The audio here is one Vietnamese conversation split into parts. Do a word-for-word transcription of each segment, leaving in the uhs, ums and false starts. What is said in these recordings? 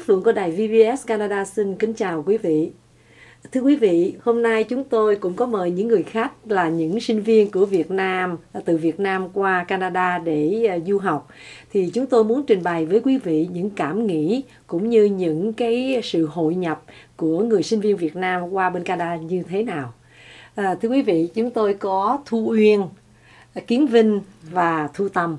Phượng của đài vê bê ét Canada xin kính chào quý vị. Thưa quý vị, hôm nay chúng tôi cũng có mời những người khách là những sinh viên của Việt Nam, từ Việt Nam qua Canada để uh, du học. Thì chúng tôi muốn trình bày với quý vị những cảm nghĩ cũng như những cái sự hội nhập của người sinh viên Việt Nam qua bên Canada như thế nào. À, thưa quý vị, chúng tôi có Thu Uyên, Kiến Vinh và Thu Tâm.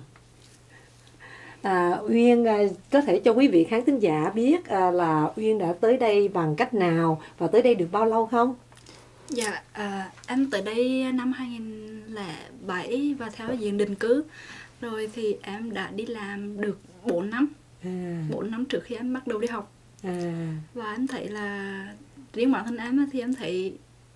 À, Uyên à, có thể cho quý vị khán thính giả biết à, là Uyên đã tới đây bằng cách nào và tới đây được bao lâu không? Dạ, à, em tới đây năm hai nghìn không trăm lẻ bảy và theo diện định cư. Rồi thì em đã đi làm được bốn năm. À. bốn năm trước khi em bắt đầu đi học. À. Và em thấy là riêng bản thân em thì em thấy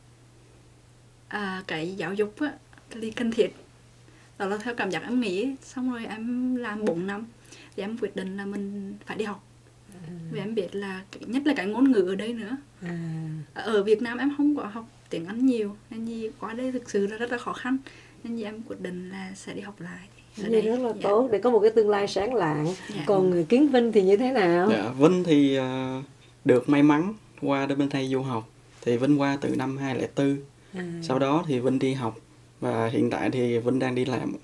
à, cái giáo dục á, thì cần thiết. Đó là theo cảm giác em nghĩ. Xong rồi em làm bốn năm thì em quyết định là mình phải đi học. À. Vì em biết là nhất là cái ngôn ngữ ở đây nữa. À. Ở Việt Nam em không có học tiếng Anh nhiều, nên gì qua đây thực sự là rất là khó khăn, nên gì em quyết định là sẽ đi học lại. Vậy rất là dạ. tốt để có một cái tương lai sáng lạng. Dạ. Còn Kiến Vinh thì như thế nào? Dạ, Vinh thì uh, được may mắn qua bên đây du học. Thì Vinh qua từ năm hai nghìn không trăm lẻ bốn. À. Sau đó thì Vinh đi học và hiện tại thì Vinh đang đi làm.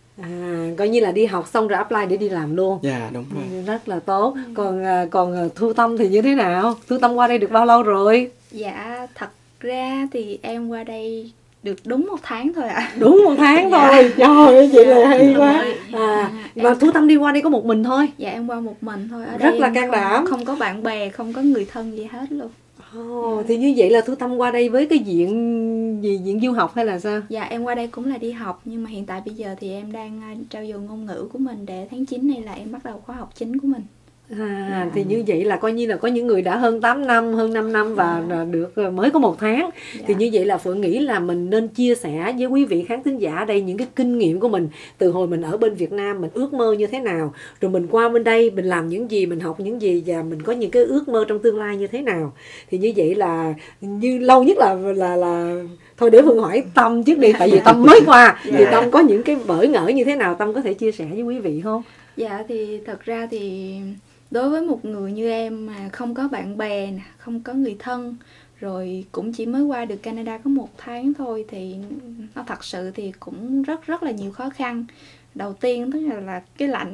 À, coi như là đi học xong rồi apply để đi làm luôn. Dạ đúng rồi. Rất là tốt. Còn còn Thu Tâm thì như thế nào? Thu Tâm qua đây được bao lâu rồi? Dạ thật ra thì em qua đây được đúng một tháng thôi ạ. À. Đúng một tháng dạ. thôi. Trời ơi, vậy là hay quá. À, và Thu Tâm đi qua đây có một mình thôi? Dạ em qua một mình thôi. Ở rất đây là can đảm. Không, không có bạn bè, không có người thân gì hết luôn. Oh, thì như vậy là Thu Tâm qua đây với cái diện gì, diện du học hay là sao? Dạ em qua đây cũng là đi học, nhưng mà hiện tại bây giờ thì em đang trau dồi ngôn ngữ của mình để tháng chín này là em bắt đầu khóa học chính của mình. À, dạ. Thì như vậy là coi như là có những người đã hơn tám năm, hơn năm năm và dạ. được mới có một tháng. Dạ. Thì như vậy là Phượng nghĩ là mình nên chia sẻ với quý vị khán thính giả ở đây những cái kinh nghiệm của mình từ hồi mình ở bên Việt Nam, mình ước mơ như thế nào, rồi mình qua bên đây mình làm những gì, mình học những gì và mình có những cái ước mơ trong tương lai như thế nào. Thì như vậy là như lâu nhất là là là thôi để Phượng hỏi Tâm trước đi, tại vì Tâm mới qua. Dạ. Thì Tâm có những cái bỡ ngỡ như thế nào, Tâm có thể chia sẻ với quý vị không? Dạ thì thật ra thì đối với một người như em mà không có bạn bè, không có người thân, rồi cũng chỉ mới qua được Canada có một tháng thôi, thì nó thật sự thì cũng rất rất là nhiều khó khăn. Đầu tiên tức là, là cái lạnh.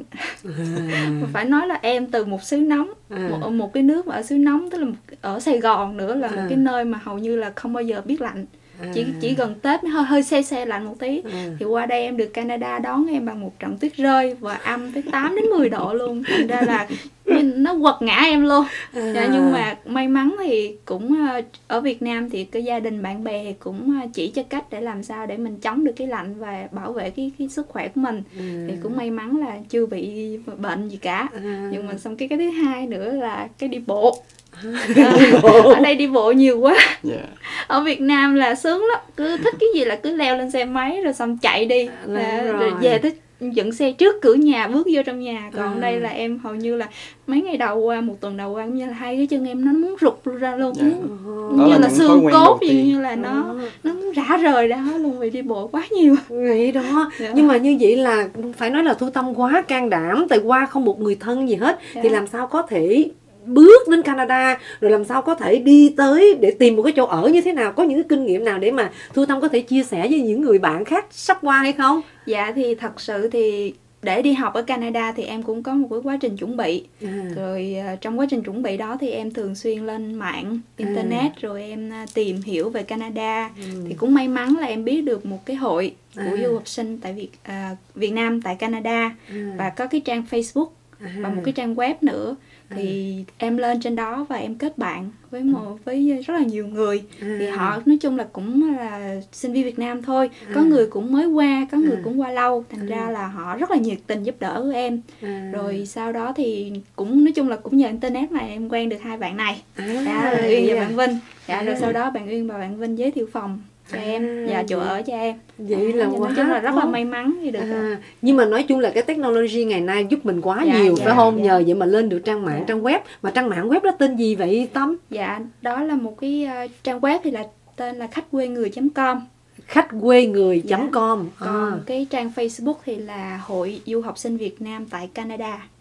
À. Phải nói là em từ một xứ nóng, à. một, một cái nước mà ở xứ nóng, tức là một, ở Sài Gòn nữa là à. một cái nơi mà hầu như là không bao giờ biết lạnh. À. Chỉ chỉ gần Tết mới hơi hơi se se lạnh một tí. À. Thì qua đây em được Canada đón em bằng một trận tuyết rơi và âm tới tám đến mười độ luôn. Thành ra là nó quật ngã em luôn. À. Dạ, nhưng mà may mắn thì cũng ở Việt Nam thì cái gia đình bạn bè cũng chỉ cho cách để làm sao để mình chống được cái lạnh và bảo vệ cái, cái sức khỏe của mình. À. Thì cũng may mắn là chưa bị bệnh gì cả. À. Nhưng mà xong cái cái thứ hai nữa là cái đi bộ. À, ở đây đi bộ nhiều quá. Yeah. Ở Việt Nam là sướng lắm, cứ thích cái gì là cứ leo lên xe máy rồi xong chạy đi, là, rồi. rồi về tới dựng xe trước cửa nhà bước vô trong nhà. Còn à. đây là em hầu như là mấy ngày đầu qua, một tuần đầu qua, như là hai cái chân em nó muốn rụt ra luôn. Yeah. Như là, là xương cốt, như, như là nó à. nó muốn rã rời ra hết luôn vì đi bộ quá nhiều. Vậy đó. Yeah. Nhưng mà như vậy là phải nói là Thu Tâm quá can đảm, tại qua không một người thân gì hết. Yeah. Thì làm sao có thể bước đến Canada, rồi làm sao có thể đi tới để tìm một cái chỗ ở như thế nào, có những cái kinh nghiệm nào để mà Thu Tâm có thể chia sẻ với những người bạn khác sắp qua hay không? Dạ thì thật sự thì để đi học ở Canada thì em cũng có một cái quá trình chuẩn bị. À. Rồi uh, trong quá trình chuẩn bị đó thì em thường xuyên lên mạng internet, à. rồi em uh, tìm hiểu về Canada. Ừ. Thì cũng may mắn là em biết được một cái hội của à. du học sinh tại Việt uh, Việt Nam tại Canada. À. Và có cái trang Facebook, à. và một cái trang web nữa. Thì à. em lên trên đó và em kết bạn với một với rất là nhiều người. À. Thì họ nói chung là cũng là sinh viên Việt Nam thôi. À. Có người cũng mới qua, có người à. cũng qua lâu. Thành à. ra là họ rất là nhiệt tình giúp đỡ em. À. Rồi sau đó thì cũng nói chung là cũng nhờ internet mà em quen được hai bạn này. À. Dạ, bạn Uyên và bạn Vinh. Dạ, à. rồi sau đó bạn Uyên và bạn Vinh giới thiệu phòng cho à, em và chỗ ở cho em. Vậy à, là quá nói chung là rất là may mắn thì được. À, nhưng mà nói chung là cái technology ngày nay giúp mình quá dạ, nhiều, dạ, phải không? Dạ. Nhờ vậy mà lên được trang mạng, dạ. trang web. Mà trang mạng web đó tên gì vậy Tâm? Dạ, đó là một cái uh, trang web thì là tên là khách quê người chấm com. khách quê người chấm com. Dạ. Còn à. cái trang Facebook thì là Hội Du học sinh Việt Nam tại Canada.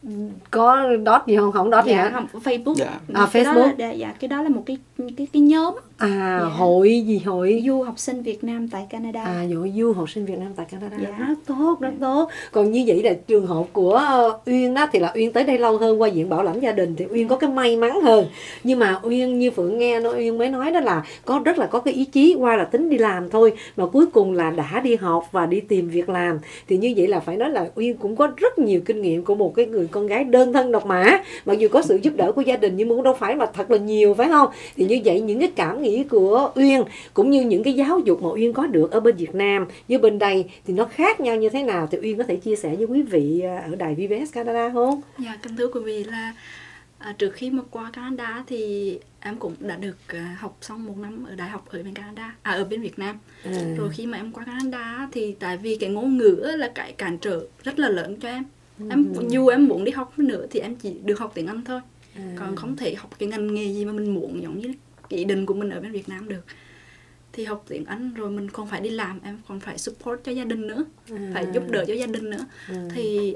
có dot gì không? Không dot gì Dạ hả? không, Facebook. Dạ. À, Cái đó Facebook. là, dạ, cái đó là một cái cái cái nhóm À, Dạ. hội gì hội? du học sinh Việt Nam tại Canada. À, hội du học sinh Việt Nam tại Canada. Dạ. Rất tốt, rất tốt. Còn như vậy là trường hợp của ờ, Uyên đó thì là Uyên tới đây lâu hơn, qua diện bảo lãnh gia đình thì Uyên có cái may mắn hơn. Nhưng mà Uyên như Phượng nghe nó Uyên mới nói đó là có rất là có cái ý chí, qua là tính đi làm thôi mà cuối cùng là đã đi học và đi tìm việc làm. Thì như vậy là phải nói là Uyên cũng có rất nhiều kinh nghiệm của một cái người con gái đơn thân độc mã, mặc dù có sự giúp đỡ của gia đình nhưng mà cũng đâu phải mà thật là nhiều, phải không? Thì như vậy những cái cảm nghĩ của Uyên cũng như những cái giáo dục mà Uyên có được ở bên Việt Nam với bên đây thì nó khác nhau như thế nào, thì Uyên có thể chia sẻ với quý vị ở đài vê bê ét Canada không? Dạ, kính thưa quý vị là à, trước khi mà qua Canada thì em cũng đã được à, học xong một năm ở đại học ở bên Canada, à ở bên Việt Nam. À. Rồi khi mà em qua Canada thì tại vì cái ngôn ngữ là cái cản trở rất là lớn cho em. Em dù em muốn đi học nữa thì em chỉ được học tiếng Anh thôi. À. Còn không thể học cái ngành nghề gì mà mình muốn giống như cái ý định của mình ở bên Việt Nam được. Thì học tiếng Anh rồi mình còn phải đi làm, em còn phải support cho gia đình nữa, À. phải giúp đỡ cho gia đình nữa. À. Thì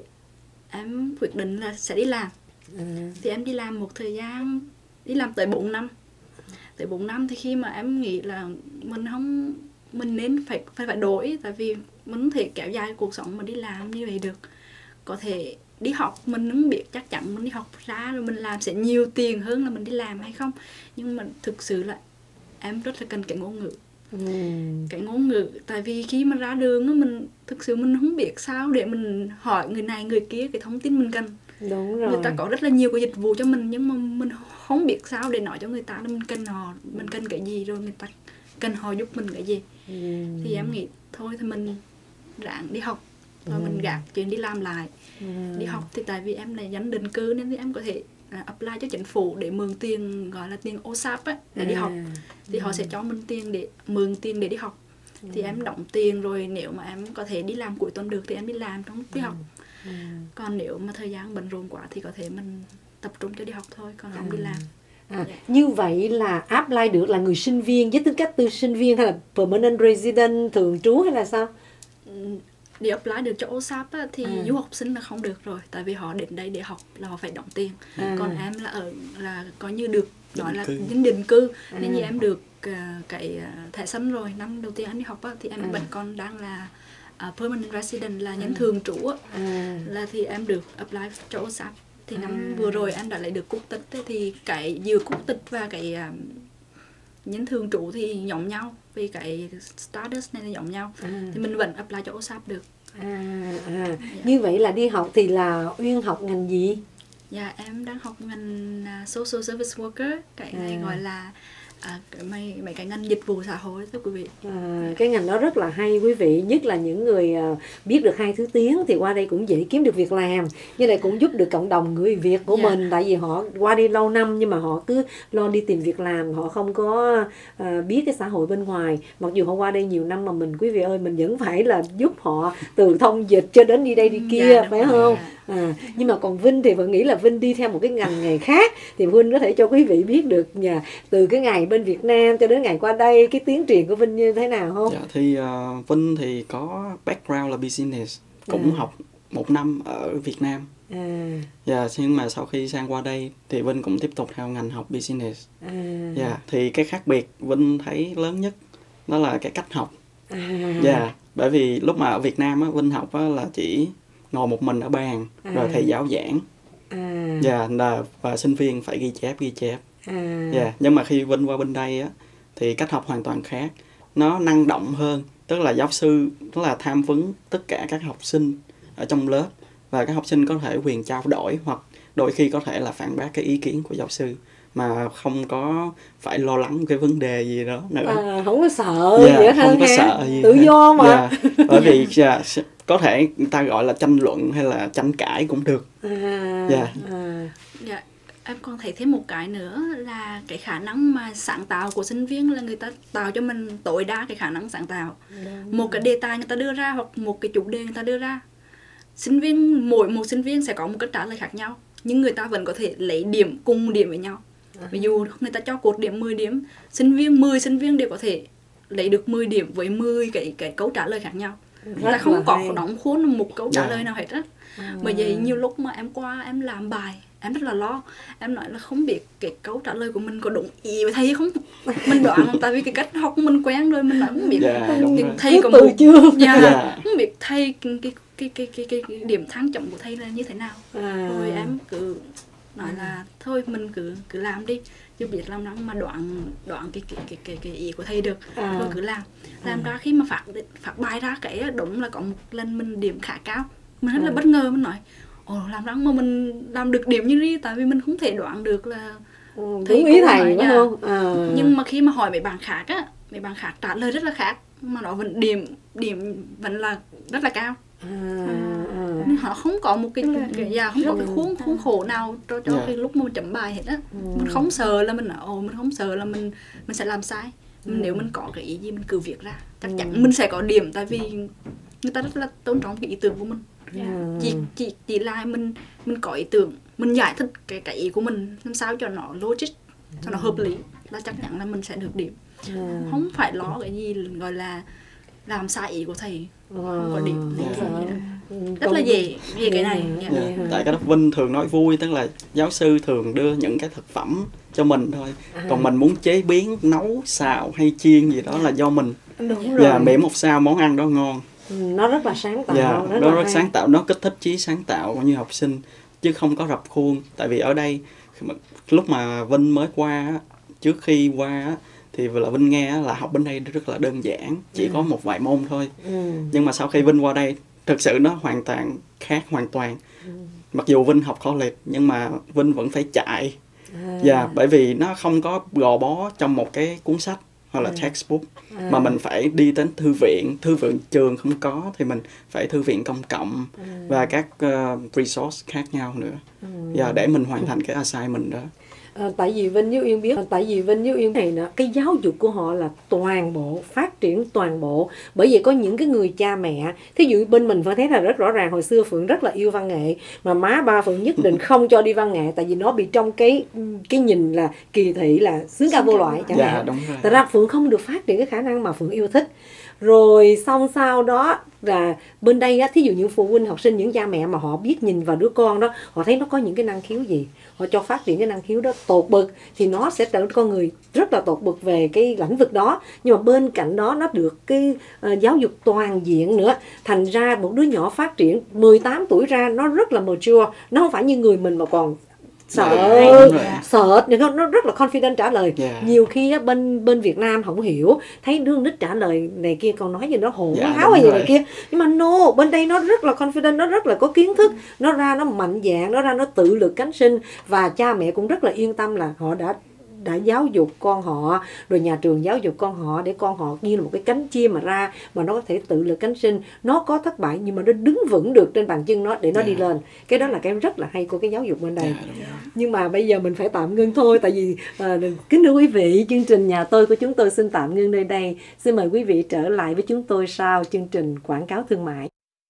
em quyết định là sẽ đi làm. À. Thì em đi làm một thời gian, đi làm tới bốn năm. Tới bốn năm thì khi mà em nghĩ là mình không mình nên phải phải phải đổi, tại vì mình không thể kéo dài cuộc sống mà đi làm như vậy được. Có thể đi học mình không biết chắc chắn mình đi học ra rồi mình làm sẽ nhiều tiền hơn là mình đi làm hay không, nhưng mà thực sự là em rất là cần cái ngôn ngữ. Ừ. Cái ngôn ngữ, tại vì khi mà ra đường á, mình thực sự mình không biết sao để mình hỏi người này người kia cái thông tin mình cần. Đúng rồi. Người ta có rất là nhiều cái dịch vụ cho mình nhưng mà mình không biết sao để nói cho người ta là mình cần họ, mình cần cái gì, rồi người ta cần họ giúp mình cái gì. Ừ. Thì em nghĩ thôi thì mình ráng đi học rồi Ừ. mình gạt chuyện đi làm lại. Ừ. Đi học thì tại vì em là dân định cư nên thì em có thể à, apply cho chính phủ để mượn tiền, gọi là tiền ô sáp á, để đi học. Thì họ sẽ cho mình tiền để mượn tiền để đi học. Thì em đóng tiền rồi nếu mà em có thể đi làm cuối tuần được thì em đi làm trong lúc đi học. Ừ. Còn nếu mà thời gian bận rộn quá thì có thể mình tập trung cho đi học thôi, còn không đi làm. À, như vậy là apply được là người sinh viên với tư cách tư sinh viên hay là permanent resident thường trú hay là sao? Để apply được cho ô sáp á, thì À. du học sinh là không được rồi, tại vì họ đến đây để học là họ phải đóng tiền. À. Còn em là ở là coi như được nói là cư. dân định cư, À. nên như em được uh, cái uh, thẻ xanh rồi. Năm đầu tiên em đi học á, thì em À. vẫn còn đang là uh, permanent resident, là nhân thường trú á, À. là thì em được apply cho ô sáp. Thì năm À. vừa rồi em đã lấy được quốc tịch ấy, thì cái vừa quốc tịch và cái uh, nhân thường trú thì giống nhau, vì cái status này là giống nhau. À. Thì mình vẫn apply cho ô sáp được. À, à. Như vậy là đi học thì là Uyên học ngành gì? Dạ, em đang học ngành uh, Social Service Worker, cái này À. gọi là à, cái mấy, mấy cái ngành dịch vụ xã hội, thưa quý vị. À, cái ngành đó rất là hay quý vị, nhất là những người à, biết được hai thứ tiếng thì qua đây cũng dễ kiếm được việc làm, như này cũng giúp được cộng đồng người Việt của Dạ. mình, tại vì họ qua đi lâu năm nhưng mà họ cứ lo đi tìm việc làm, họ không có à, biết cái xã hội bên ngoài, mặc dù họ qua đây nhiều năm mà mình quý vị ơi mình vẫn phải là giúp họ từ thông dịch cho đến đi đây đi kia, Dạ, đúng phải rồi. không? À, nhưng mà còn Vinh thì Vân nghĩ là Vinh đi theo một cái ngành nghề khác, thì Vinh có thể cho quý vị biết được nhà từ cái ngày bên Việt Nam cho đến ngày qua đây cái tiến triển của Vinh như thế nào không? Dạ thì uh, Vinh thì có background là business, cũng À. học một năm ở Việt Nam. À, Dạ, nhưng mà sau khi sang qua đây thì Vinh cũng tiếp tục theo ngành học business. à, Dạ, thì cái khác biệt Vinh thấy lớn nhất đó là cái cách học. à, Dạ, bởi vì lúc mà ở Việt Nam á, Vinh học á, là chỉ ngồi một mình ở bàn, À. rồi thầy giáo giảng. à, Dạ, là và sinh viên phải ghi chép ghi chép. à, Dạ, nhưng mà khi Vinh qua bên đây á thì cách học hoàn toàn khác. Nó năng động hơn, tức là giáo sư tức là tham vấn tất cả các học sinh ở trong lớp, và các học sinh có thể quyền trao đổi hoặc đôi khi có thể là phản bác cái ý kiến của giáo sư mà không có phải lo lắng cái vấn đề gì đó nữa. à, không có sợ Dạ, gì hết không có ha. sợ gì Tự hết. do mà. Dạ, bởi vì dạ, có thể người ta gọi là tranh luận hay là tranh cãi cũng được. À, Dạ. à, Dạ, em còn thấy thêm một cái nữa là cái khả năng mà sáng tạo của sinh viên, là người ta tạo cho mình tối đa cái khả năng sáng tạo. Một cái đề tài người ta đưa ra hoặc một cái chủ đề người ta đưa ra, sinh viên mỗi một sinh viên sẽ có một cách trả lời khác nhau, nhưng người ta vẫn có thể lấy điểm cùng điểm với nhau. Ví dụ người ta cho cột điểm mười điểm, sinh viên mười sinh viên đều có thể lấy được mười điểm với mười cái cái câu trả lời khác nhau. Người ta không có hay. đóng khuôn một câu trả Yeah. lời nào hết á. À. Bởi vậy nhiều lúc mà em qua em làm bài, em rất là lo. Em nói là không biết cái câu trả lời của mình có đúng ý với thầy không. Mình đoán tại vì cái cách học của mình quen rồi, mình nói không biết Dạ, đúng cái rồi. thầy có Cứ từ một chương. dạ, Dạ. không biết thầy cái cái cái cái cái, cái, cái điểm thăng chậm của thầy là như thế nào. À. Rồi em cứ nói là thôi mình cứ cứ làm đi, chứ biết làm năng mà đoạn đoạn cái cái cái cái, cái ý của thầy được. À. Thôi cứ làm. Làm ra khi mà phát phát bài ra cái á, đúng là có một lần mình điểm khá cao. Mình rất là À. bất ngờ, mình nói ồ làm răng mà mình làm được điểm như đi, tại vì mình không thể đoán được là Ừ, thầy đúng ý cô thầy nói, phải dạ. không? À. Nhưng mà khi mà hỏi mấy bạn khác á, mấy bạn khác trả lời rất là khác, mà nó vẫn điểm điểm vẫn là rất là cao. À, à. Nên họ không có một cái Tức là cái dạ, không có cái khuôn khuôn khổ nào cho cho Dạ. cái lúc mà mình chấm bài hết á. Mình không sợ là mình nói ồ mình không sợ là mình mình sẽ làm sai. Nếu mình có cái ý gì mình cứ viết ra, chắc chắn mình sẽ có điểm, tại vì người ta rất là tôn trọng cái ý tưởng của mình. À. chỉ chỉ chỉ là mình mình có ý tưởng, mình giải thích cái cái ý của mình làm sao cho nó logic, cho nó hợp lý, là chắc chắn là mình sẽ được điểm. À. Không phải lo cái gì gọi là làm sai ý của thầy, không có điểm. À. Không có gì đâu. Ừ, Rất là dễ về cái này. Dạ. Dạ. Dạ. Tại cái đó Vinh thường nói vui, tức là giáo sư thường đưa những cái thực phẩm cho mình thôi. À. Còn mình muốn chế biến, nấu, xào hay chiên gì đó là do mình. Đúng Và rồi. miễn một sao món ăn đó ngon. Ừ, nó rất là sáng tạo, Dạ, rất nó là rất hay. sáng tạo, nó kích thích trí sáng tạo của như học sinh, chứ không có rập khuôn. Tại vì ở đây lúc mà Vinh mới qua á, trước khi qua á, thì là Vinh nghe á, là học bên đây rất là đơn giản, chỉ Ừ. có một vài môn thôi. Ừ. Nhưng mà sau khi Vinh qua đây, thực sự nó hoàn toàn khác hoàn toàn. Ừ. Mặc dù Vinh học college nhưng mà Vinh vẫn phải chạy. À. Dạ, bởi vì nó không có gò bó trong một cái cuốn sách hoặc là À. textbook, À. mà mình phải đi đến thư viện, thư viện trường không có thì mình phải thư viện công cộng À. và các uh, resource khác nhau nữa. Ừ. Dạ, để mình hoàn thành cái assignment đó. À, tại vì Vinh với Uyên biết, tại vì Vinh với Uyên này nè, cái giáo dục của họ là toàn bộ, phát triển toàn bộ. Bởi vậy có những cái người cha mẹ, thí dụ bên mình phải thấy là rất rõ ràng, hồi xưa Phượng rất là yêu văn nghệ, mà má ba Phượng nhất định không cho đi văn nghệ, tại vì nó bị trong cái cái nhìn là kỳ thị, là xướng ca vô loại chẳng Dạ, hạn. đúng rồi. Thật ra Phượng không được phát triển cái khả năng mà Phượng yêu thích. Rồi xong sau đó là bên đây á, thí dụ những phụ huynh học sinh, những cha mẹ mà họ biết nhìn vào đứa con đó, họ thấy nó có những cái năng khiếu gì, họ cho phát triển cái năng khiếu đó tột bực, thì nó sẽ trở thành con người rất là tột bực về cái lĩnh vực đó. Nhưng mà bên cạnh đó nó được cái uh, giáo dục toàn diện nữa, thành ra một đứa nhỏ phát triển mười tám tuổi ra nó rất là mature, nó không phải như người mình mà còn sợ Dạ, đúng rồi. sợ nó nó rất là confident trả lời. Dạ. Nhiều khi á, bên bên Việt Nam không hiểu, thấy đứa nít trả lời này kia còn nói gì nó hổ Dạ, háo đúng hay gì rồi. này kia, nhưng mà no, bên đây nó rất là confident, nó rất là có kiến thức, nó ra nó mạnh dạn, nó ra nó tự lực cánh sinh, và cha mẹ cũng rất là yên tâm là họ đã đã giáo dục con họ, rồi nhà trường giáo dục con họ để con họ như là một cái cánh chim mà ra mà nó có thể tự lực cánh sinh, nó có thất bại nhưng mà nó đứng vững được trên bàn chân nó để nó Dạ. đi lên. Cái đó là cái rất là hay của cái giáo dục bên đây. Dạ, đúng rồi. Nhưng mà bây giờ mình phải tạm ngưng thôi, tại vì à, kính thưa quý vị, chương trình Nhà Tôi của chúng tôi xin tạm ngưng nơi đây. Xin mời quý vị trở lại với chúng tôi sau chương trình quảng cáo thương mại.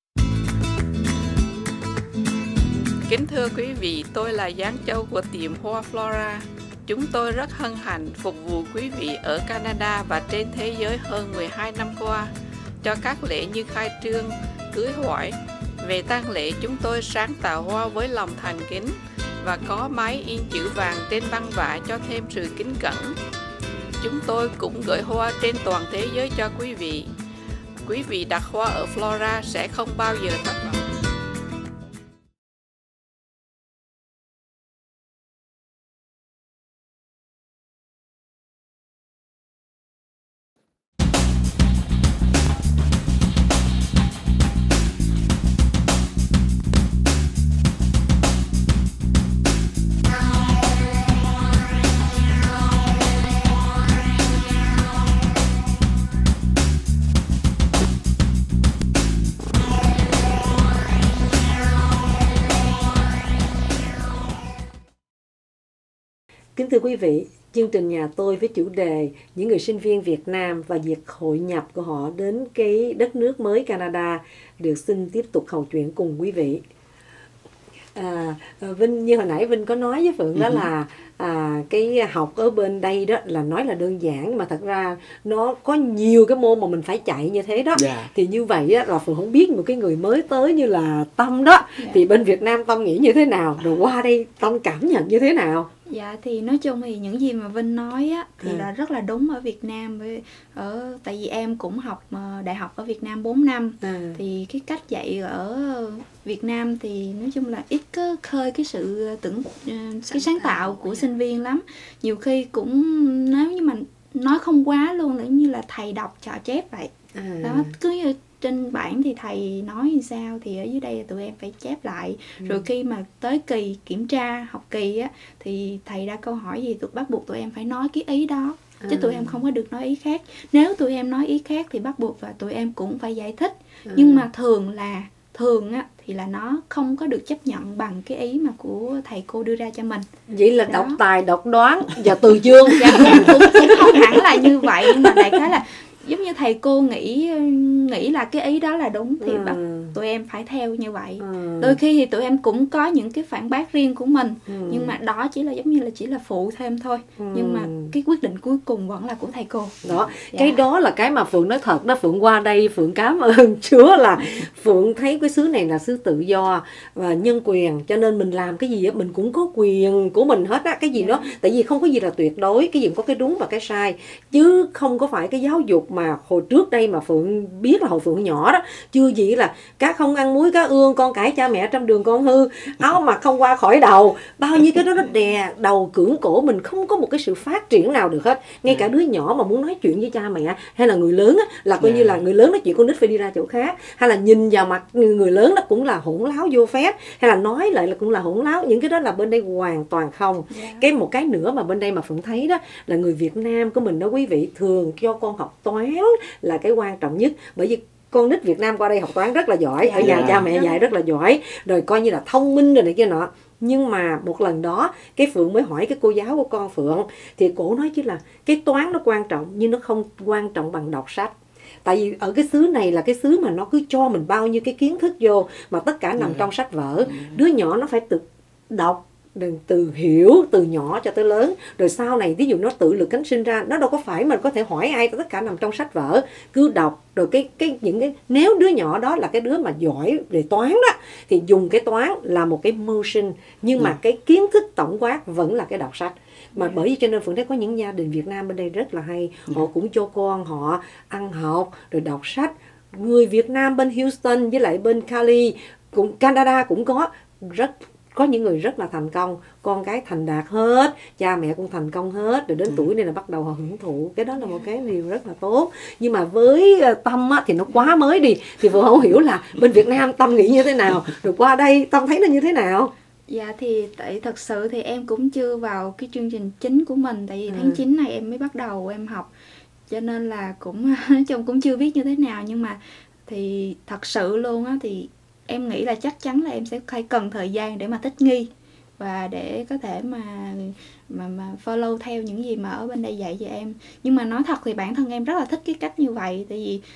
Kính thưa quý vị, tôi là Giáng Châu của tiệm Hoa Flora. Chúng tôi rất hân hạnh phục vụ quý vị ở Canada và trên thế giới hơn mười hai năm qua cho các lễ như khai trương, cưới hỏi. Về tang lễ, chúng tôi sáng tạo hoa với lòng thành kính và có máy in chữ vàng trên băng vải cho thêm sự kính cẩn. Chúng tôi cũng gửi hoa trên toàn thế giới cho quý vị. Quý vị đặt hoa ở Flora sẽ không bao giờ thất vọng. Kính thưa quý vị, chương trình Nhà Tôi với chủ đề những người sinh viên Việt Nam và việc hội nhập của họ đến cái đất nước mới Canada được xin tiếp tục hầu chuyện cùng quý vị. À, Vinh như hồi nãy Vinh có nói với Phượng đó là à, cái học ở bên đây đó là nói là đơn giản, nhưng mà thật ra nó có nhiều cái môn mà mình phải chạy như thế đó. Yeah. Thì như vậy á, là Phượng không biết một cái người mới tới như là Tâm đó, Yeah. thì bên Việt Nam Tâm nghĩ như thế nào, rồi qua đây Tâm cảm nhận như thế nào? Dạ thì nói chung thì những gì mà Vinh nói á thì Ừ. là rất là đúng ở Việt Nam, với ở tại vì em cũng học ờ, đại học ở Việt Nam bốn năm. À. Thì cái cách dạy ở Việt Nam thì nói chung là ít có khơi cái sự tưởng ờ, cái sáng tạo của sinh viên lắm. Nhiều khi cũng nếu như mà nói không quá luôn là giống như là thầy đọc trò chép vậy. À. Đó, cứ như trên bảng thì thầy nói như sao thì ở dưới đây tụi em phải chép lại. Ừ. Rồi khi mà tới kỳ kiểm tra học kỳ á thì thầy ra câu hỏi gì tụi bắt buộc tụi em phải nói cái ý đó, chứ À. tụi em không có được nói ý khác. Nếu tụi em nói ý khác thì bắt buộc là tụi em cũng phải giải thích. À. Nhưng mà thường là thường á thì là nó không có được chấp nhận bằng cái ý mà của thầy cô đưa ra cho mình. Vậy là Đó. độc tài, độc đoán và từ chương. Dạ, cũng, cũng, cũng không hẳn là như vậy, nhưng mà đại khái là giống như thầy cô nghĩ nghĩ là cái ý đó là đúng thì Ừ. bắt tụi em phải theo như vậy. Ừ. Đôi khi thì tụi em cũng có những cái phản bác riêng của mình, Ừ. nhưng mà đó chỉ là giống như là chỉ là phụ thêm thôi. Ừ. Nhưng mà cái quyết định cuối cùng vẫn là của thầy cô. Đó, Dạ. cái đó là cái mà Phượng nói thật đó. Phượng qua đây Phượng cảm ơn Chúa là Phượng thấy cái xứ này là xứ tự do và nhân quyền, cho nên mình làm cái gì á mình cũng có quyền của mình hết á. Cái gì Dạ. đó, tại vì không có gì là tuyệt đối, cái gì cũng có cái đúng và cái sai, chứ không có phải cái giáo dục mà hồi trước đây mà Phượng biết là hồi Phượng nhỏ đó, chưa gì là cá không ăn muối cá ương, con cãi cha mẹ trăm đường con hư, áo mặc không qua khỏi đầu, bao nhiêu cái đó nó đè đầu cưỡng cổ mình, không có một cái sự phát triển nào được hết. Ngay cả đứa nhỏ mà muốn nói chuyện với cha mẹ hay là người lớn á, là coi như là người lớn nói chuyện, con nít phải đi ra chỗ khác, hay là nhìn vào mặt người lớn đó cũng là hỗn láo vô phép, hay là nói lại là cũng là hỗn láo. Những cái đó là bên đây hoàn toàn không. Dạ. Cái một cái nữa mà bên đây mà Phượng thấy đó là người Việt Nam của mình đó quý vị, thường cho con học toán là cái quan trọng nhất, bởi vì con nít Việt Nam qua đây học toán rất là giỏi, ở nhà Dạ. cha mẹ dạy rất là giỏi, rồi coi như là thông minh rồi này kia nọ. Nhưng mà một lần đó cái Phượng mới hỏi cái cô giáo của con Phượng, thì cổ nói chứ là cái toán nó quan trọng nhưng nó không quan trọng bằng đọc sách. Tại vì ở cái xứ này là cái xứ mà nó cứ cho mình bao nhiêu cái kiến thức vô mà tất cả nằm trong sách vở. Đứa nhỏ nó phải tự đọc, đừng từ hiểu từ nhỏ cho tới lớn, rồi sau này ví dụ nó tự lực cánh sinh ra, nó đâu có phải mà có thể hỏi ai, tất cả nằm trong sách vở, cứ đọc. Rồi cái cái những cái nếu đứa nhỏ đó là cái đứa mà giỏi về toán đó thì dùng cái toán là một cái motion, nhưng mà cái kiến thức tổng quát vẫn là cái đọc sách. Mà bởi vì cho nên Phượng thấy có những gia đình Việt Nam bên đây rất là hay, họ cũng cho con họ ăn học rồi đọc sách. Người Việt Nam bên Houston với lại bên Cali, cũng Canada cũng có rất có những người rất là thành công, con cái thành đạt hết, cha mẹ cũng thành công hết, rồi đến tuổi này là bắt đầu họ hưởng thụ. Cái đó là một cái điều rất là tốt. Nhưng mà với Tâm á, thì nó quá mới đi, thì Phượng không hiểu là bên Việt Nam Tâm nghĩ như thế nào, rồi qua đây Tâm thấy nó như thế nào. Dạ thì tại thật sự thì em cũng chưa vào cái chương trình chính của mình, tại vì tháng Ừ. chín này em mới bắt đầu em học, cho nên là cũng nói chung cũng chưa biết như thế nào. Nhưng mà thì thật sự luôn á thì em nghĩ là chắc chắn là em sẽ phải cần thời gian để mà thích nghi và để có thể mà mà mà follow theo những gì mà ở bên đây dạy cho em. Nhưng mà nói thật thì bản thân em rất là thích cái cách như vậy, tại vì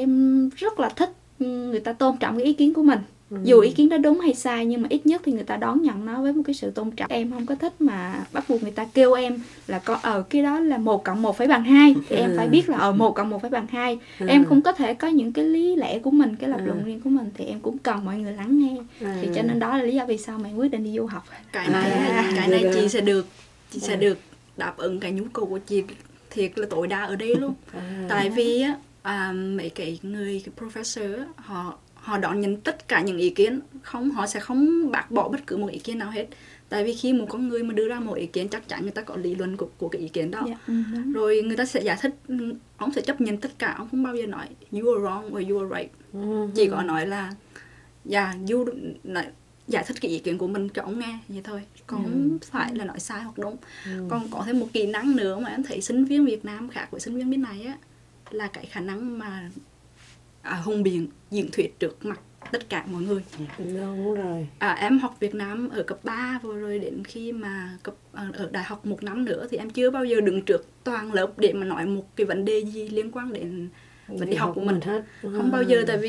em rất là thích người ta tôn trọng cái ý kiến của mình. Ừ. Dù ý kiến đó đúng hay sai nhưng mà ít nhất thì người ta đón nhận nó với một cái sự tôn trọng. Em không có thích mà bắt buộc người ta kêu em là có ở cái đó là một cộng một phải bằng hai thì em Ừ. phải biết là ở một cộng một phải bằng hai. Ừ. Em cũng có thể có những cái lý lẽ của mình, cái lập Ừ. luận riêng của mình, thì em cũng cần mọi người lắng nghe. Ừ. Thì cho nên đó là lý do vì sao mà em quyết định đi du học. Cái này À, cái này được chị rồi. sẽ được chị sẽ được đáp ứng cái nhu cầu của chị thiệt là tối đa ở đây luôn. À. Tại vì á à, mấy cái người cái professor á, họ họ đón nhận tất cả những ý kiến, không họ sẽ không bác bỏ bất cứ một ý kiến nào hết. Tại vì khi một con người mà đưa ra một ý kiến chắc chắn người ta có lý luận của, của cái ý kiến đó. Dạ, ừ, đúng. Rồi người ta sẽ giải thích, ông sẽ chấp nhận tất cả, ông không bao giờ nói you are wrong or you are right. Ừ. Chỉ có nói là dạ yeah, you nói, giải thích cái ý kiến của mình cho ông nghe vậy thôi, còn không phải là nói sai hoặc đúng. Ừ. Còn có thêm một kỹ năng nữa mà em thấy sinh viên Việt Nam khác với sinh viên bên này á, là cái khả năng mà à, hùng biện diễn thuyết trước mặt tất cả mọi người. Đúng rồi. À, em học Việt Nam ở cấp ba vừa rồi đến khi mà cấp ở đại học một năm nữa thì em chưa bao giờ đứng trước toàn lớp để mà nói một cái vấn đề gì liên quan đến vấn đề học của mình hết. không bao giờ. Tại vì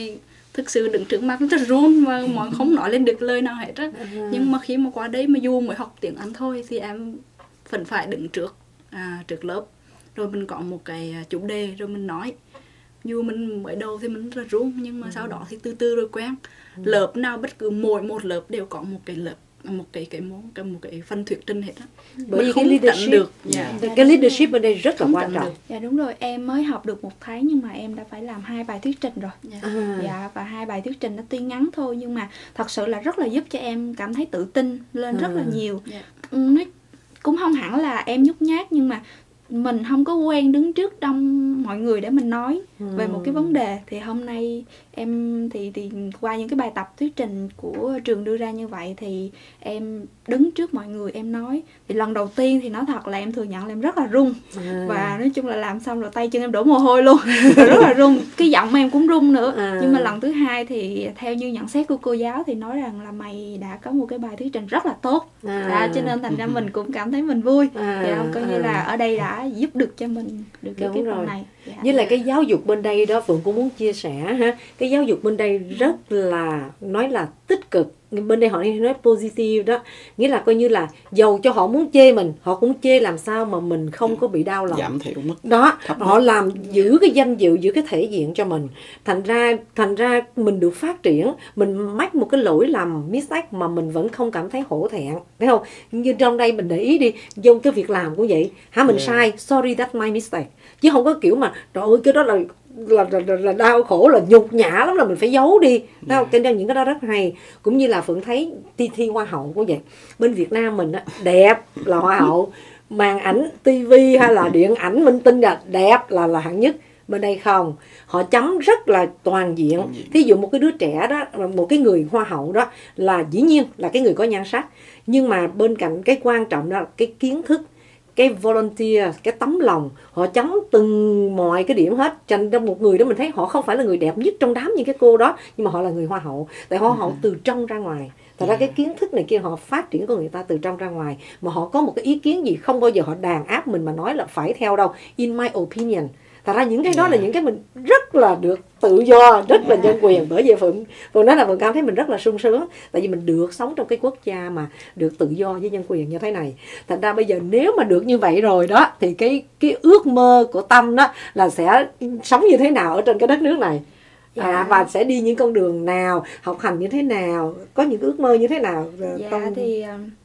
thực sự đứng trước mặt nó rất run và mọi không nói lên được lời nào hết á. À. Nhưng mà khi mà qua đây mà dù mới học tiếng Anh thôi thì em vẫn phải đứng trước à, trước lớp, rồi mình có một cái chủ đề rồi mình nói. Dù mình mới đầu thì mình rất run, nhưng mà ừ. sau đó thì từ từ rồi quen. Ừ. Lớp nào bất cứ mỗi một lớp đều có một cái lớp một cái cái một cái một cái phần thuyết trình hết á. Bởi vì cái leadership được. Dạ. Dạ. Cái leadership ở đây rất không là quan trọng. Dạ đúng rồi, em mới học được một tháng nhưng mà em đã phải làm hai bài thuyết trình rồi. Dạ. À. Dạ, và hai bài thuyết trình nó tuy ngắn thôi nhưng mà thật sự là rất là giúp cho em cảm thấy tự tin lên à. rất là nhiều. Dạ. Nó cũng không hẳn là em nhút nhát, nhưng mà mình không có quen đứng trước đông mọi người để mình nói ừ. về một cái vấn đề. Thì hôm nay em thì thì qua những cái bài tập thuyết trình của trường đưa ra như vậy thì em đứng trước mọi người em nói. Thì lần đầu tiên thì nói thật là em thừa nhận là em rất là run à. Và nói chung là làm xong rồi tay chân em đổ mồ hôi luôn rồi rất là run, cái giọng em cũng run nữa à. Nhưng mà lần thứ hai thì theo như nhận xét của cô giáo thì nói rằng là mày đã có một cái bài thuyết trình rất là tốt à. À, cho nên thành ra mình cũng cảm thấy mình vui à. Thì không coi như là ở đây đã giúp được cho mình được cái cái phần này. Dạ. Với lại cái giáo dục bên đây đó, Phượng cũng muốn chia sẻ ha. Cái giáo dục bên đây rất là nói là tích cực. Bên đây họ nói positive đó, nghĩa là coi như là dầu cho họ muốn chê mình, họ cũng chê làm sao mà mình không có bị đau lòng, giảm thiểu mức đó. Họ làm giữ cái danh dự, giữ cái thể diện cho mình, thành ra thành ra mình được phát triển. Mình mắc một cái lỗi làm mistake mà mình vẫn không cảm thấy hổ thẹn, thấy không? Như trong đây mình để ý đi, trong cái việc làm cũng vậy hả, mình yeah. sai, sorry that's my mistake, chứ không có kiểu mà trời ơi cái đó là Là, là, là đau khổ, là nhục nhã lắm, là mình phải giấu đi. Thấy không? Cho những cái đó rất hay. Cũng như là Phượng thấy thi thi hoa hậu cũng vậy. Bên Việt Nam mình á, đẹp là hoa hậu, màn ảnh tivi hay là điện ảnh minh tinh là đẹp là là hạng nhất. Bên đây không, họ chấm rất là toàn diện. Thí dụ một cái đứa trẻ đó, một cái người hoa hậu đó là dĩ nhiên là cái người có nhan sắc, nhưng mà bên cạnh cái quan trọng đó là cái kiến thức, cái volunteer, cái tấm lòng. Họ chấm từng mọi cái điểm hết. Thành ra một người đó mình thấy họ không phải là người đẹp nhất trong đám những cái cô đó, nhưng mà họ là người hoa hậu. Tại hoa hậu từ trong ra ngoài. Thật ra cái kiến thức này kia họ phát triển của người ta từ trong ra ngoài. Mà họ có một cái ý kiến gì không bao giờ họ đàn áp mình mà nói là phải theo đâu. In my opinion. Thật ra những cái đó là những cái mình rất là được tự do, rất là nhân quyền. Bởi vì Phượng, Phượng nói là Phượng cảm thấy mình rất là sung sướng. Tại vì mình được sống trong cái quốc gia mà được tự do với nhân quyền như thế này. Thành ra bây giờ nếu mà được như vậy rồi đó, thì cái, cái ước mơ của Tâm đó là sẽ sống như thế nào ở trên cái đất nước này. À, dạ. Và sẽ đi những con đường nào, học hành như thế nào, có những ước mơ như thế nào. Dạ Tâm... thì...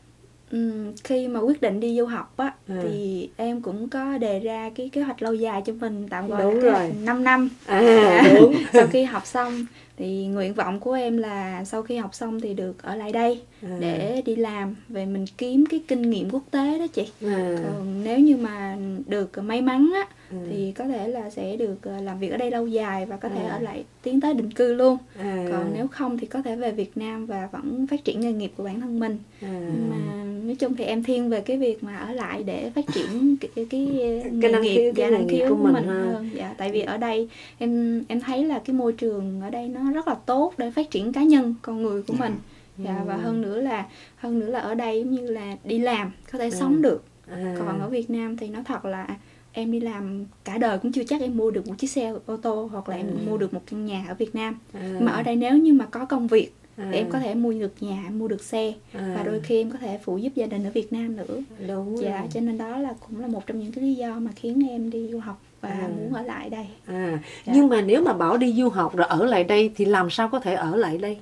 Um, khi mà quyết định đi du học á à. Thì em cũng có đề ra cái kế hoạch lâu dài cho mình, tạm gọi đúng là rồi. năm năm à, đúng. Sau khi học xong thì nguyện vọng của em là sau khi học xong thì được ở lại đây à. Để đi làm, về mình kiếm cái kinh nghiệm quốc tế đó chị à. Còn nếu như mà được may mắn á à. Thì có thể là sẽ được làm việc ở đây lâu dài và có thể à. Ở lại tiến tới định cư luôn à. Còn nếu không thì có thể về Việt Nam và vẫn phát triển nghề nghiệp của bản thân mình à. Nhưng mà nói chung thì em thiên về cái việc mà ở lại để phát triển cái, cái, cái nghề cái nghiệp và năng khiếu của mình, mình hơn. Dạ, tại vì ở đây em em thấy là cái môi trường ở đây nó rất là tốt để phát triển cá nhân con người của mình. Dạ, và hơn nữa là hơn nữa là ở đây giống như là đi làm có thể à. Sống được à. Còn ở Việt Nam thì nói thật là em đi làm cả đời cũng chưa chắc em mua được một chiếc xe ô tô hoặc là em à. Mua được một căn nhà ở Việt Nam à. Mà ở đây nếu như mà có công việc à. Thì em có thể mua được nhà, em mua được xe à. Và đôi khi em có thể phụ giúp gia đình ở Việt Nam nữa. Đúng dạ, rồi. Cho nên đó là cũng là một trong những cái lý do mà khiến em đi du học và à. Muốn ở lại đây à. Dạ. Nhưng mà nếu mà bảo đi du học rồi ở lại đây thì làm sao có thể ở lại đây?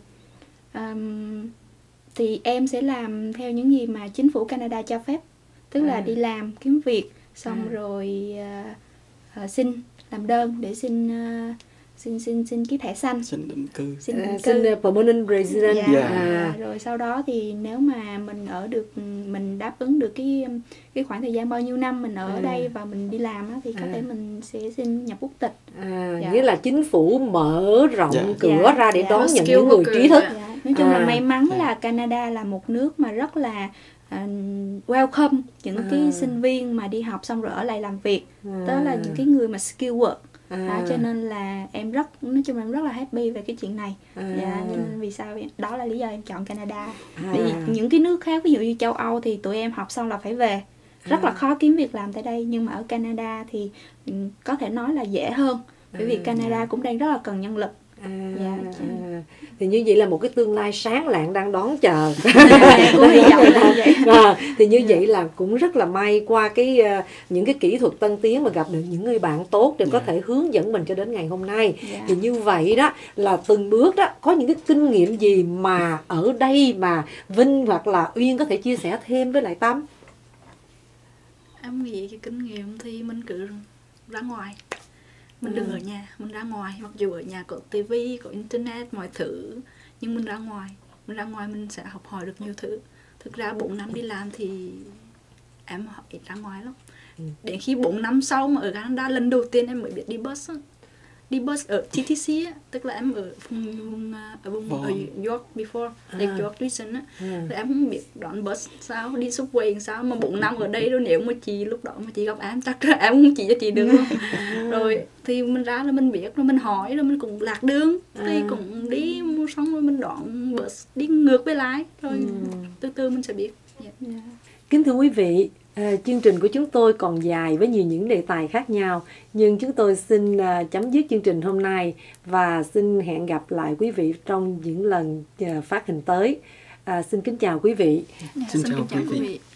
Um, thì em sẽ làm theo những gì mà chính phủ Canada cho phép. Tức à. Là đi làm, kiếm việc xong à. Rồi uh, uh, xin làm đơn để xin uh, xin xin xin cái thẻ xanh, xin định cư, xin định à, cư. xin permanent resident. Dạ. Yeah. À. Rồi sau đó thì nếu mà mình ở được, mình đáp ứng được cái cái khoảng thời gian bao nhiêu năm mình ở à. Đây và mình đi làm á, thì có à. Thể mình sẽ xin nhập quốc tịch. À, dạ. Nghĩa là chính phủ mở rộng dạ. Cửa dạ. Ra để dạ. Đón nhận những người trí thức. Dạ. Nói chung à. Là may mắn dạ. Là Canada là một nước mà rất là uh, welcome những à. Cái sinh viên mà đi học xong rồi ở lại làm việc. À. Đó là những cái người mà skill work. À. Đó, cho nên là em rất, nói chung là em rất là happy về cái chuyện này. À. Dạ, nên vì sao đó là lý do em chọn Canada. À. Vì những cái nước khác ví dụ như châu Âu thì tụi em học xong là phải về, rất à. Là khó kiếm việc làm tại đây. Nhưng mà ở Canada thì có thể nói là dễ hơn, bởi vì Canada cũng đang rất là cần nhân lực. À, Dạ. à, thì như vậy là một cái tương lai sáng lạng đang đón chờ. Cũng hy vọng là như vậy. À, thì như vậy là cũng rất là may qua cái uh, những cái kỹ thuật tân tiến mà gặp được những người bạn tốt để có Dạ. thể hướng dẫn mình cho đến ngày hôm nay. Dạ. Thì như vậy đó là từng bước đó có những cái kinh nghiệm gì mà ở đây mà Vinh hoặc là Uyên có thể chia sẻ thêm với lại Tâm? Em nghĩ cái kinh nghiệm thì mình cứ ra ngoài, mình đừng Ừ. ở nhà, mình ra ngoài. Mặc dù ở nhà có tivi, có internet, mọi thứ, nhưng mình ra ngoài, mình ra ngoài mình sẽ học hỏi được nhiều thứ. Thực ra bốn năm đi làm thì em ít ra ngoài lắm. Ừ. Đến khi bốn năm sau mà ở Canada lần đầu tiên em mới biết đi bus á. Đi bus ở tê tê xê á, tức là em ở vùng, vùng ở vùng Vâng. ở York before, like À. York Region á. À. Rồi em không biết đón bus sao, đi subway sao mà bốn năm ở đây rồi, nếu mà chị lúc đó mà chị gặp em chắc là em không chỉ cho chị được luôn. Rồi thì mình ra là mình biết, rồi mình hỏi, rồi mình cũng lạc đường, thì À. cũng đi mua xong rồi mình đón bus đi ngược với lại, rồi Ừ. từ từ mình sẽ biết. Yeah. Dạ. Kính thưa quý vị, à, chương trình của chúng tôi còn dài với nhiều những đề tài khác nhau, nhưng chúng tôi xin à, chấm dứt chương trình hôm nay và xin hẹn gặp lại quý vị trong những lần à, phát hình tới. À, xin kính chào quý vị. Yeah, Xin chào kính quý vị.